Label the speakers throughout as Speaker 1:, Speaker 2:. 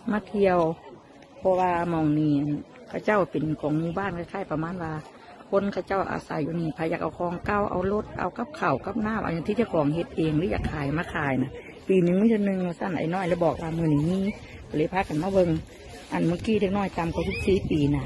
Speaker 1: มาเที่ยวเพราะว่ามองนี่ข้าเจ้าเป็นของหมู่บ้านคล้ายๆประมาณว่าคนข้าเจ้าอาศัยอยู่นี่พายอยากเอาของเก่าเอารถเอากับข้าวกับน้ำเอาอย่างที่เจ้าของเฮ็ดเองหรืออยากขายมาขายนะปีหนึ่งไม่ใช่หนึ่งสั้นไอ้น้อยแล้วบอกว่ามือหนีเลยพากันมาเบิ่งอันเมื่อกี้เด็กน้อยจำเขา14 ปีนะ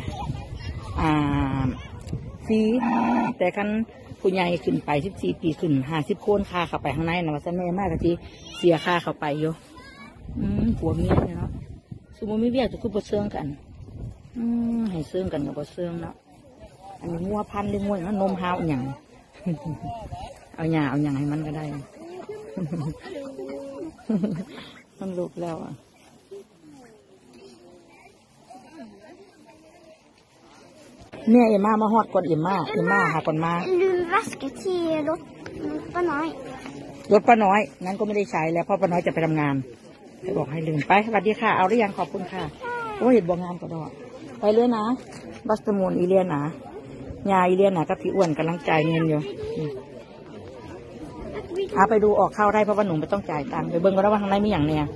Speaker 1: ซีแต่คันผู้ใหญ่ขึ้นไป14 ปีขึ้น50 คนค่าเข้าไปข้างในนะว่าซะแม่มากกะทีเสียค่าเข้าไปอยู่ผัวเมียเนี่ยเนาะสมมติมีเวียกจะคือบ่เสื่องกันให้เสื่องกันกับบ่เสื่องเนาะอันนี้งัวพันธุ์หรืองัวอย่างนมฮาวอย่างเอาหญ้าเอาอย่างให้มันก็ได้มันลุกแล้วอ่ะเนี่ยเอ็มม่ามาฮอดก่อนเอ็มม่าหาก่อนมา
Speaker 2: ลืมวัสกที่รถป้าน้อย
Speaker 1: งั้นก็ไม่ได้ใช้แล้วเพราะป้าน้อยจะไปทำงานไปบอกให้ลืมไปสวัสดีค่ะเอาหรือยังขอบคุณค่ะโอ้เห็นบอกงานก็ดอกไปเลยนะบัสตมูลอีเลียนนะยาอีเลียนนะกับพี่อ้วนกำลังจ่ายเงินอยู่เอาไปดูออกเข้าได้เพราะว่าหนูไม่ต้องจ่ายตังค์ไปเบิ้งก็ได้ว่าข้างในมีอย่างเนี่ย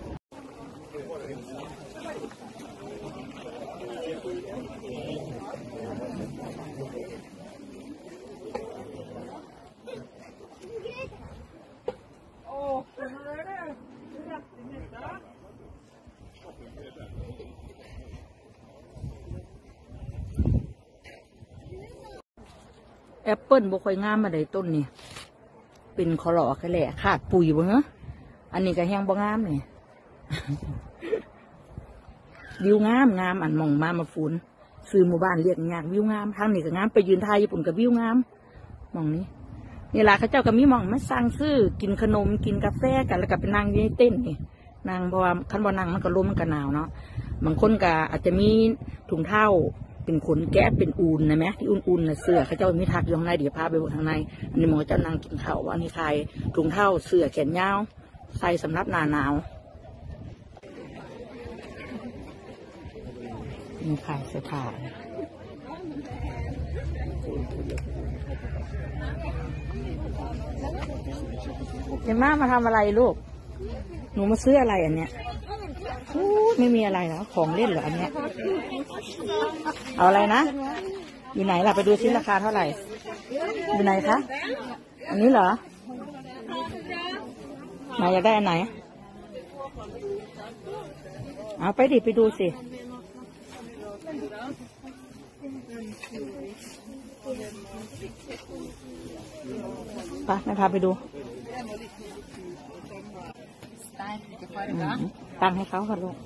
Speaker 1: แอปเปิ้ลบ่ค่อยงามมาได้ต้นนี่เป็นคอหล่อแค่แหละขาดปุ๋ยบ่เหรออันนี้ก็แห้งบ่งามเนี่ยวิวงามอันมองมาฟูนซื้อหมู่บ้านเรียกยากวิวงามทางนี้ก็งามไปยืนท่าญี่ปุ่นกับวิวงามมองนี้นี่ล่ะเขาเจ้าก็มีมองมาสั่งซื้อกินขนมกินกาแฟกันแล้วก็ไปนั่งยืนเต้นนี่นั่งเพราะว่าคันบ่นั่งมันก็ลมมันก็หนาวเนาะบางคนก็อาจจะมีถุงเท้าเป็นขนแก๊สเป็นอูนนะไหมที่อุ่นๆนะเสื้อเขาเจ้ามีทักอยู่ข้างในเดี๋ยวพาไปบนข้างในอันนี้หมอเจ้านั่งกินข้าวว่านี่ใครถุงเท้าเสื้อแขนยาวใส่สำหรับหน้าหนาวมีขายเสื้อผ้าเดี๋ยวมาทำอะไรลูกหนูมาซื้ออะไรอันเนี้ยไม่มีอะไรแล้วของเล่นเหรออันเนี้ยเอาอะไรนะอยู่ไหนล่ะไปดูซิราคาเท่าไหร่อยู่ไหนคะอันนี้เหรอไหนอยากได้อันไหนเอาไปดิไปดูสิไปแม่พาไปดูตังให้เขาค่ะลูก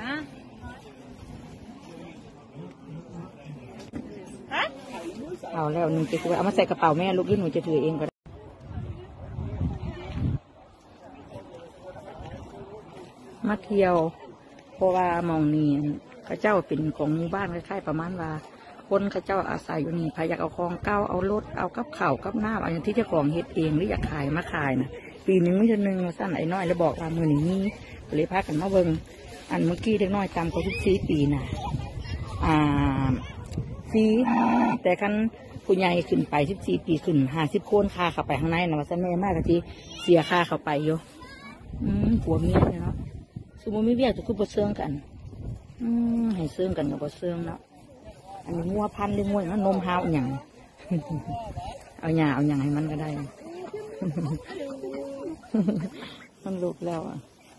Speaker 1: เอาแล้วหนูจะถือเอามาใส่กระเป๋าแม่ลูกที่หนูจะถือเองก็ได้มาเที่ยวเพราะว่ามองนี่ข้าเจ้าเป็นของหมู่บ้านคล้ายๆประมาณว่าคนข้าเจ้าอาศัยอยู่นี่พายอยากเอาของเก่าเอารถเอากับข้าวกับน้ำเอาอย่างที่เจ้าของเฮ็ดเองหรืออยากขายมาขายนะปีหนึ่งไม่ใช่หนึ่งสั้นไอ้น้อยแล้วบอกว่ามือหนีเลยพากันมาเบิ่งอันเมื่อกี้เด็กน้อยจำเขา14 ปีนะซีแต่คันผู้ใหญ่ขึ้นไป14 ปีขึ้น50 คนค่าเข้าไปข้างในนะว่าซะแม่มากกะทีเสียค่าเข้าไปอยู่ผัวเมียเนี่ยเนาะสมมติมีเวียกจะคือบ่เสื่องกันให้เสื่องกันกับบ่เสื่องเนาะอันนี้งัวพันธุ์หรืองัวอย่างนมฮาวอย่างเอาหญ้าเอาอย่างให้มันก็ได้มันลุกแล้วอ่ะ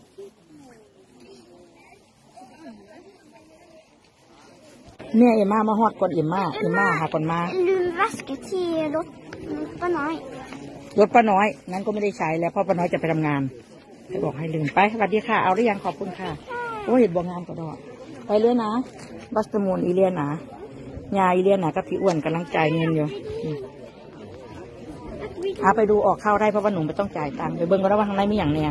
Speaker 1: เนี่ยเอ็มม่ามาฮอดก่อนเอ็มม่าหาก่อนมา
Speaker 2: ลืมวัสกที่รถป้าน้อย
Speaker 1: งั้นก็ไม่ได้ใช้แล้วเพราะป้าน้อยจะไปทำงานไปบอกให้ลืมไปสวัสดีค่ะเอาหรือยังขอบคุณค่ะโอ้เห็นบอกงานก็ดอกไปเลยนะบัสตมูลอีเลียนนะยาอีเลียนนะกับพี่อ้วนกำลังจ่ายเงินอยู่เอาไปดูออกเข้าได้เพราะว่าหนูไม่ต้องจ่ายตังค์ไปเบิ้งก็ได้ว่าข้างในมีอย่างเนี่ย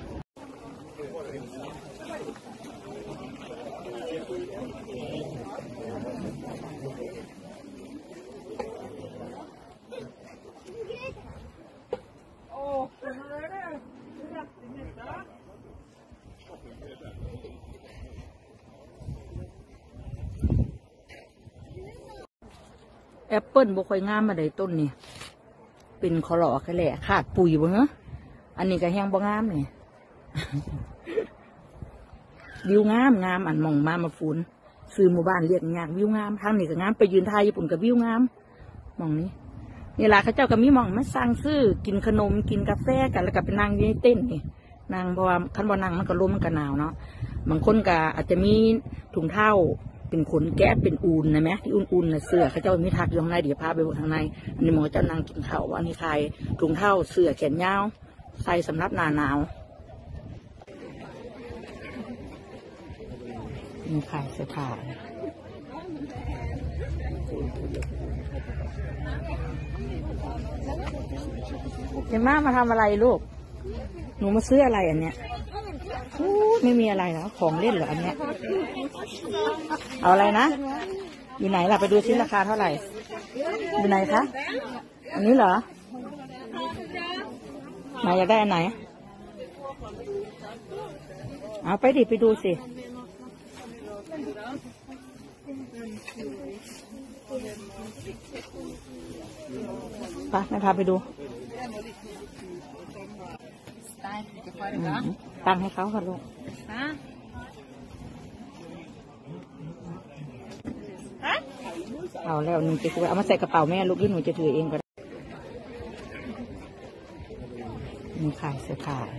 Speaker 1: แอปเปิ้ลบ่ค่อยงามมาได้ต้นนี่เป็นคอหล่อแค่แหละขาดปุ๋ยบ่เหรออันนี้ก็แห้งบ่งามเนี่ยวิวงามงามอันมองมาฟูนซื้อหมู่บ้านเรียกยากวิวงามทางนี้ก็งามไปยืนทายญี่ปุ่นกับวิวงามมองนี้นี่ล่ะเขาเจ้าก็มีมองมาสั่งซื้อกินขนมกินกาแฟกันแล้วก็ไปนั่งอยู่ในเต้นนี่นางเพราะว่าคันบ่นั่งมันก็ลมมันก็หนาวเนาะบางคนก็อาจจะมีถุงเท้าเป็นขนแก๊สเป็นอูนนะไหมที่อุ่นๆนะเสื้อเขาเจ้ามีทักอยู่ข้างในเดี๋ยวพาไปข้างในอันนี้หมอเจ้านั่งกินข้าวอันนี้ใครถุงเท้าเสื้อแขนยาวใส่สำหรับหน้าหนาวนี่ขายเสื้อผ้าเดี๋ยวมาทำอะไรลูกหนูมาซื้ออะไรอันเนี้ยไม่มีอะไรแล้วของเล่นเหรออันเนี้ยเอาอะไรนะอยู่ไหนล่ะไปดูชิ้นราคาเท่าไหร่อยู่ไหนคะอันนี้เหรอไหนอยากได้อันไหนเอาไปดิไปดูสิไปแม่พาไปดูตั้งให้เขาค่ะลูกเอาแล้วหนูจะเอามาใส่กระเป๋าแม่ลูกยิ่งหนูจะถือเองก็ได้มีขายเสื้อผ้า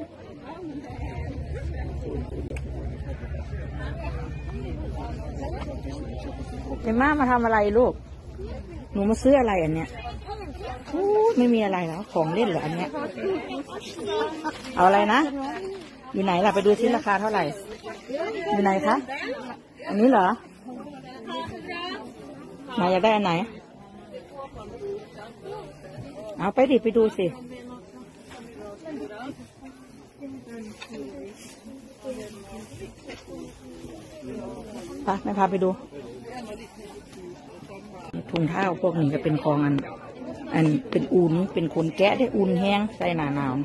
Speaker 1: เดี๋ยวมาทำอะไรลูกหนูมาซื้ออะไรอันเนี้ยไม่มีอะไรแล้วของเล่นเหรออันเนี้ยเอาอะไรนะอยู่ไหนล่ะไปดูชิ้นราคาเท่าไหร่อยู่ไหนคะอันนี้เหรอไหนอยากได้อันไหนเอาไปดิไปดูสิไปแม่พาไปดูถุงเท้าพวกนี้ก็เป็นของอันเป็นอุ่นเป็นขนแกะได้อุ่นแห้งใส่หนาหนาว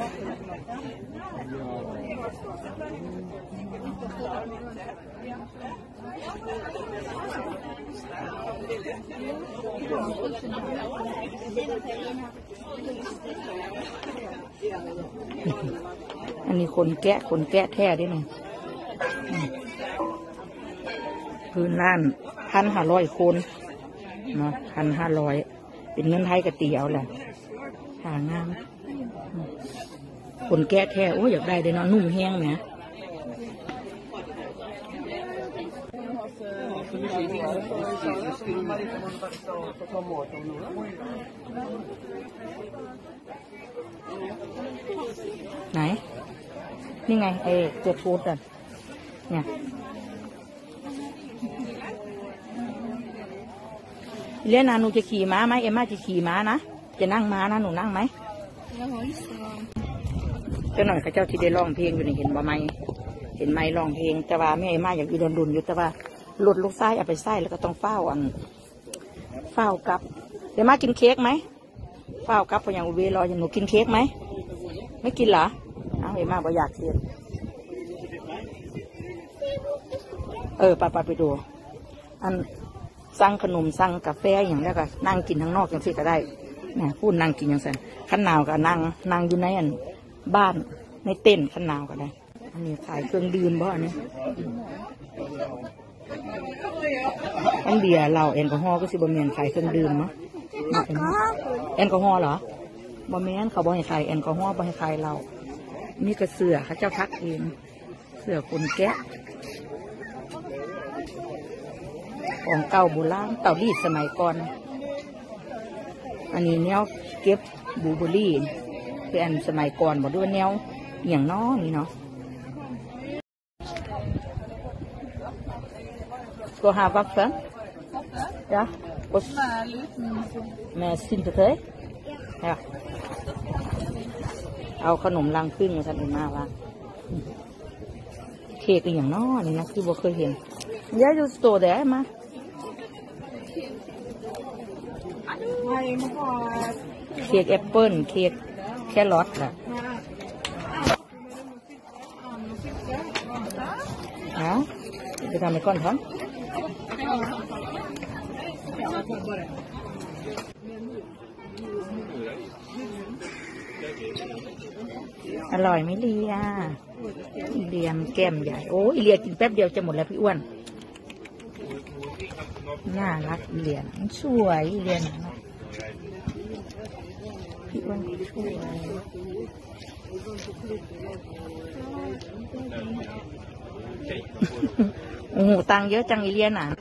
Speaker 1: อันนี้ขนแกะแท้ด้วยนี่พื้นล้าน1,500 คนเนาะ1,500เป็นเงินไทยกะตีเอาแหละหางามขนแกะแท้โอ้อยากได้เลยเนาะนุ่มแห้งไหมไหนนี่ไงไอ้เจ็บฟูดอ่ะเนี่ยเรียนนะหนูจะขี่ม้าไหมเอ็มม่าจะขี่ม้านะจะนั่งม้านะหนูนั่งไหมเจ้าหน่อยข้าเจ้าที่ได้ร้องเพลงอยู่ในเห็นบ่ไหมเห็นไหมร้องเพลงแต่ว่าแม่เอ็มม่าอยากอยู่ดุนอยู่แต่ว่าหลุดลูกไส้เอาไปไส้แล้วก็ต้องเฝ้ากับเดี๋ยวมากินเค้กไหมเฝ้ากับพออย่างอุเบรออย่างหนูกินเค้กไหมไม่กินเหรอเอาเอ็มม่าบ่อยากเค้กไปดูอันสั่งขนมสั่งกาแฟอย่างแล้วก็นั่งกินข้างนอกอย่างที่ก็ได้เนี่ยพูดนั่งกินอย่างนั้นขันหนาวก็นั่งอยู่ในบ้านในเต็นท์ขันหนาวก็ได้อันนี้ขายเครื่องดื่มบ่อันนี้อันเบียร์เหล้าแอลกอฮอล์ก็สิบ่แม่นขายเครื่องดื่มเนาะแอลกอฮอล์เหรอบ่แม่นเขาบ่ให้ขายแอลกอฮอล์บ่ให้ขายเหล้านี่ก็เสื้อเขาเจ้าทักเองเสื้อคนแกะของเก่าโบราณเต่ารีดสมัยก่อนอันนี้แนวเก็บบูเบอรี่เป็นสมัยก่อนบอกด้วยแนวอย่างน้อนี่เนาะก็หาวักซันจ้ะก็แม่ซินเถอะเอาขนมรังพึ่งมาทำเป็นมากว่าเค้กอย่างน้อนี่นะคือบ่เคยเห็นเดี๋ยวดูสโตร์เดี๋ยวมาเค้กแอปเปิ้ลเค้กแครอทแหละเอาไปทำไปก่อนท้องอร่อยไหมเลียเลียมแก้มใหญ่โอ้ยเลียกินแป๊บเดียวจะหมดแล้วพี่อ้วนน่ารักเลียนสวยเลียนพี่อ้วนช่วยโอ้โหตังเยอะจังอีเลียนอ่ะ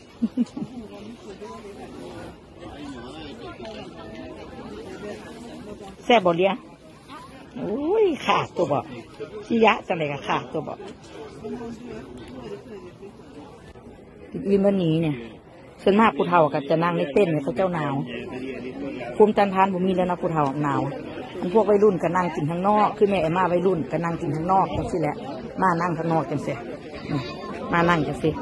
Speaker 1: แซ่บบ่เลียโอ้ยขาดตัวบ่ชี้ยะจังเลยกับขาดตัวบ่วิมันนี้เนี่ยส่วนมากผู้เฒ่าก็จะนั่งในเต้นเนี่ยเขาเจ้าหนาวภูมิต้านทานผมมีแล้วนะผู้เฒ่าหนาวมันพวกวัยรุ่นก็นั่งกินข้างนอกคือแม่มาวัยรุ่นก็นั่งกินข้างนอกจังสิแหละมานั่งข้างนอกจังสิมานั่งจังสิ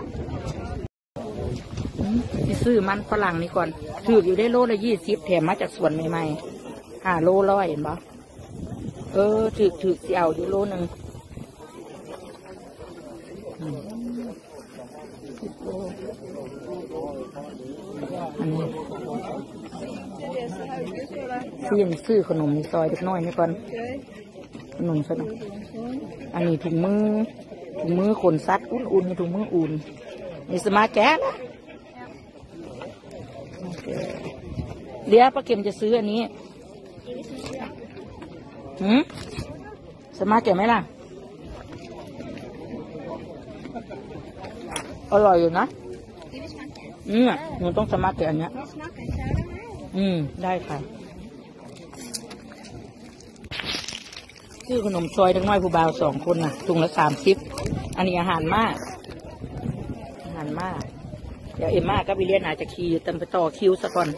Speaker 1: ซื้อมันฝรั่งนี่ก่อนถืออยู่ได้โลละ20แถมมาจากสวนใหม่ๆโล100เห็นปะถือสิเอาอยู่โลนึงอันนี้ซื้อขนมซอยเล็กน้อยนี่ก่อนขนมซะหน่อยอันนี้ถุงมือขนซัดอุ่นๆถุงมืออุ่นนี่สมาแก๊สเดี๋ยวป้าเข็มจะซื้ออันนี้สมาแก๊สไหมล่ะอร่อยอยู่นะหนูต้องสมาแก๊สอันนี้ได้ค่ะซื้อขนมซอยเล็กน้อยผู้บ่าว2 คนน่ะถุงละ30อันนี้อาหารมากเดี๋ยวเอ็มม่าก็ไปเรียนอาจจะขี่เต็มไปต่อคิวซะก่อน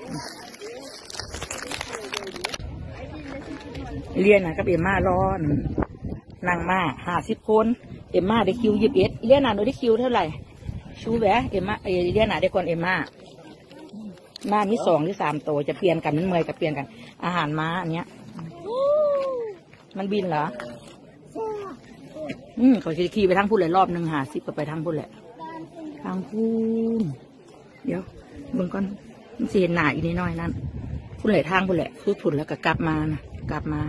Speaker 1: เรียนก็เอ็มม่ารอนั่งมา50 คนเอ็มม่าได้คิว21เรียนหนูได้คิวเท่าไหร่ชูแหวะเอ็มม่าเรียนได้ก่อนเอ็มม่ามี2 หรือ 3 ตัวจะเปลี่ยนกันมันเมื่อยกับเปลี่ยนกันอาหารม้าอันเนี้ยมันบินเหรอเขาจะขี่ไปทางพุ่นเลยรอบนึง50ก็ไปทางพุ่นแหละทางพุ่นเดี๋ยวเบิ่งก่อนมันเสียหนาอีกนิดหน่อยนั่นพุ่นเลยทางพุ่นแหละคือพุ่นแล้วก็กลับมานะกลับมา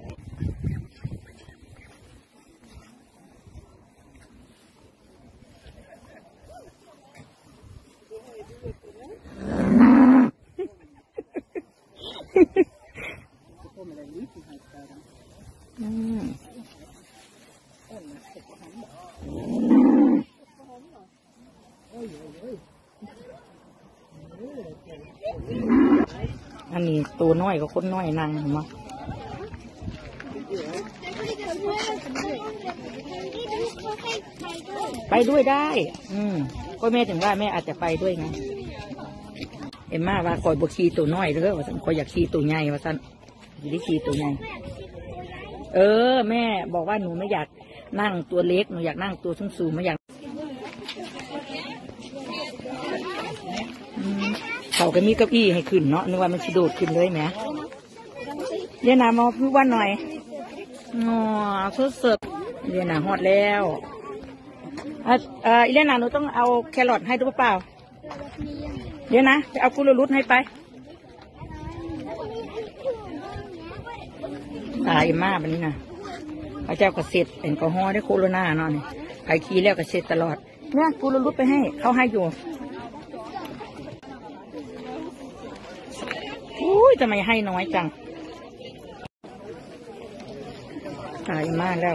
Speaker 1: อันนี้ตัวน้อยก็คนน้อยนั่งเห็นไหมไปด้วยได้ก็แม่ถึงว่าแม่อาจจะไปด้วยไงเอ็มม่าว่าคอยบวขี่ตัวน้อยเลยว่าสันคอยอยากขี่ตัวใหญ่ว่าสันอยากได้ขี่ตัวใหญ่แม่บอกว่าหนูไม่อยากนั่งตัวเล็กหนูอยากนั่งตัวสูงๆไม่อยากเขาก็มีเก้าอี้ให้ขึ้นเนาะนึกว่ามันจะโดดขึ้นเลยไหมเรียนหนามาพูดว่าหน่อยสดเรียนหนาฮอดแล้วเรียนหนาหนูต้องเอาแครอทให้ด้วยเปล่าเดี๋ยวนะไปเอากุลรุดให้ไปตายมากแบบนี้นะพระเจ้าก็เสร็จแอลกอฮอล์ได้โคโรนาเนาะนี่ใครขี่แล้วก็เสร็จตลอดเนี่ยกุลรุดไปให้เขาให้อยู่อุ้ยทำไมให้น้อยจังตายมากแล้ว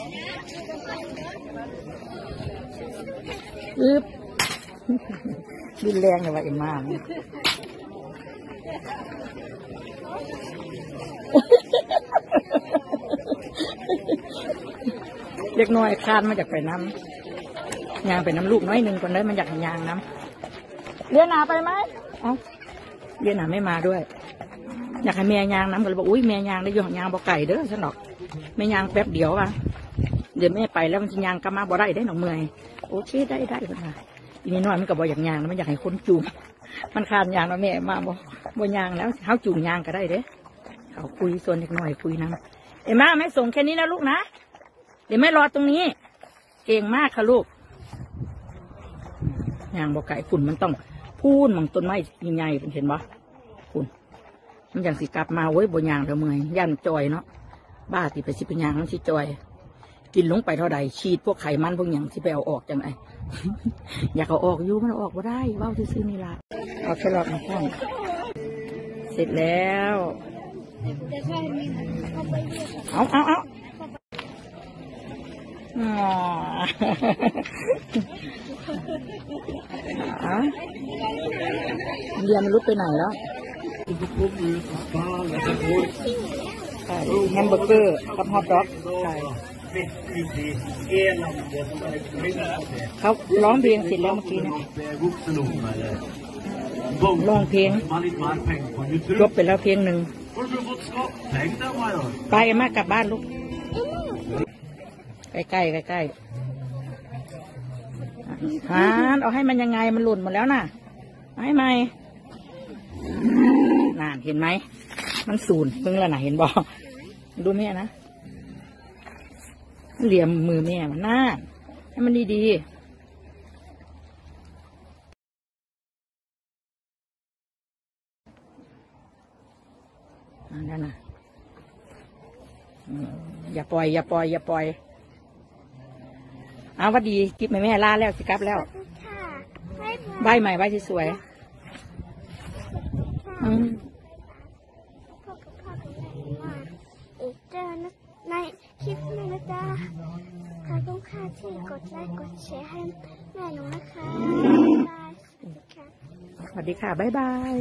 Speaker 1: บินแรงเลยว่าเอ็มมากเล็กน้อยคานมาจากไปน้ำยางไปน้ำลูกน้อยหนึ่งคนเลยมันอยากยางน้ำเรียนหนาไปไหมเรียนหนาไม่มาด้วยอยากให้แม่ยางน้ำก็เลยบอกอุ้ยแม่ยางได้ยองยางบ่ไก่เด้อฉันหรอกแม่ยางแป๊บเดียวอ่ะเดี๋ยวแม่ไปแล้วมันจะยางกลับมาบ่ได้หนองเมื่อยโอเคได้คนละอีนี่น้อยมันก็บ่อยากยางแล้วมันอยากให้คนจูงมันคานยางแล้วแม่มาบ่ยางแล้วเขาจูงยางก็ได้เด้เขาคุยส่วนเล็กน้อยคุยน้ำเอ็มม่าแม่ส่งแค่นี้นะลูกนะเดี๋ยวแม่รอตรงนี้เก่งมากค่ะลูกยางบ่ไก่ฝุ่นมันต้องพูนมองต้นไม้ใหญ่ๆเห็นปะฝุ่นมันอย่างสิกลับมาโว้ยบ่ยางแล้วเมื่อยยันจอยเนาะบ้าที่ไปสิเป็นยางมันสิจอย กินลงไปเท่าใดฉีดพวกไขมันพวกอย่างที่ไปเอาออกจังไง อยากเอาออกอยู่มันเอาออกมาได้ว่าวซื้อนี่ละเอาแค่หลอดมาพ่องเสร็จแล้วเอาอ๋อเรียนมันรุดไปไหนแล้วใช่แฮมเบอร์เกอร์กับฮอทดอกใช่เขาร้องเพลงเสร็จแล้วเมื่อกี้นะร้องเพลงจบไปแล้วเพลงหนึ่งไปมากกลับบ้านลูกใกล้หาเอาให้มันยังไงมันหล่นหมดแล้วน่ะให้ไหมน่าเห็นไหมมันสูญเพิ่งแล้วน่ะเห็นบ่ดูแม่นะเหลี่ยมมือแม่มันน่าให้มันดีๆนั่นน่ะอย่าปล่อยเอาว่าดีกิ๊บแม่ล่าแล้วสิกลับแล้วใบใหม่ใบที่สวย
Speaker 2: เจอในคลิปนี้นะจ๊ะขอบคุณค่ะที่กดไลค์กดแชร์ให้แม่หนูนะคะบาย
Speaker 1: สวัสดีค่ะบ๊ายบาย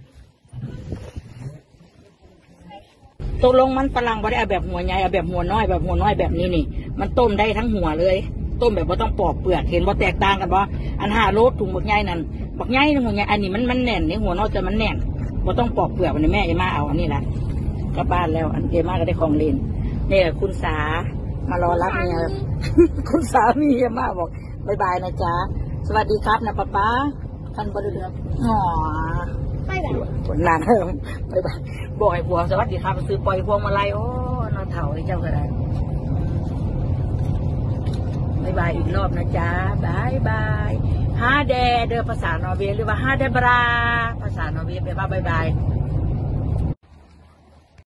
Speaker 1: ตกลงมันฝรั่งบ่ได้เอาแบบหัวใหญ่เอาแบบหัวน้อยแบบนี้นี่มันต้มได้ทั้งหัวเลยต้มแบบว่าต้องปอกเปลือกเห็นว่าแตกต่างกันบ่อัน5 โลถุงบักใหญ่นั่นบักใหญ่หัวใหญ่อันนี้มันแน่นนี่หัวน้อยจะมันแน่นว่าต้องปอกเปลือกวันนี้แม่มาเอาอันนี้แหละกลับบ้านแล้วอันเอมาก็ได้ของเล่นนี่คุณสามารอรับเมียคุณสามีมาบอกบายบายนะจ๊ะสวัสดีครับนะป๊าท่านบริเวณอ๋อไปแบบผลลานบายบายบอกให้ผัวสวัสดีครับซื้อปล่อยพวงมาลัยโอ้นอนเถาไอ้เจ้าก็ได้บายบายอีกรอบนะจ๊ะบายบายฮาเดเดอภาษานอร์เวย์หรือว่าฮาเดบราภาษานอร์เวย์แปลว่าบายบาย